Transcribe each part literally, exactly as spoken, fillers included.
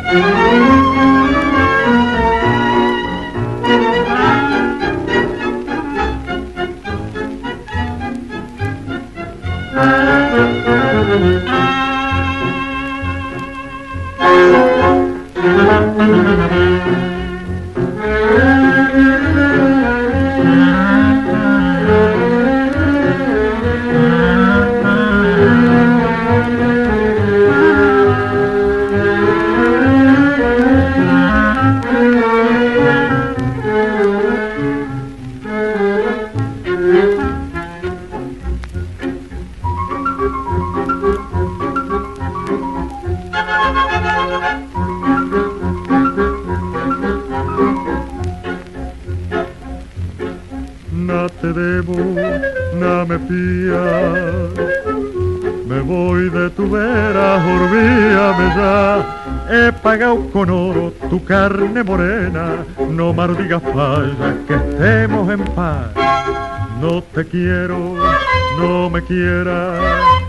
Na te debo, na me pías, me voy de tu vera, olvídame ya. He pagado con oro tu carne morena, no más digas falla, que estemos en paz. No te quiero, no me quieras,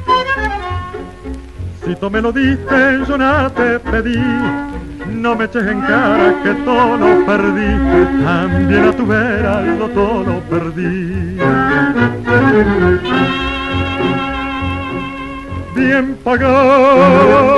si tú me lo diste yo nada te pedí. No me eches en cara que todo lo perdí, que también a tu vera yo todo lo perdí. Bien pagado,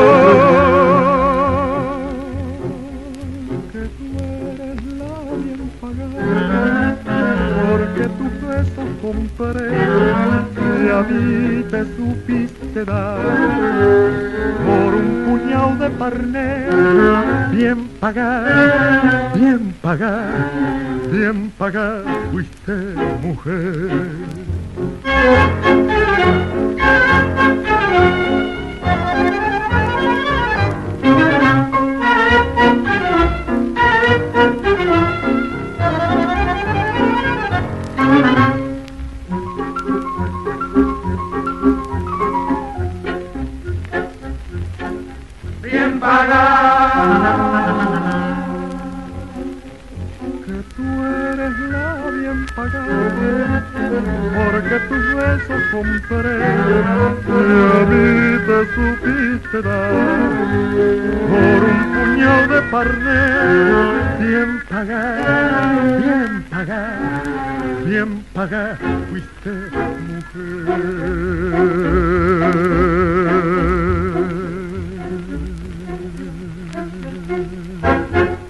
que tú eres la bien pagada, porque tus besos compré y a mí te supiste dar por un puñado de parné. Bien pagar, bien pagar, bien pagar, fuiste mujer. Bien pagada, que tú eres la bien pagada, porque tus besos compré y a mí te supiste dar por un puñado de parné. Bien pagar, bien pagar, bien pagar, fuiste mujer.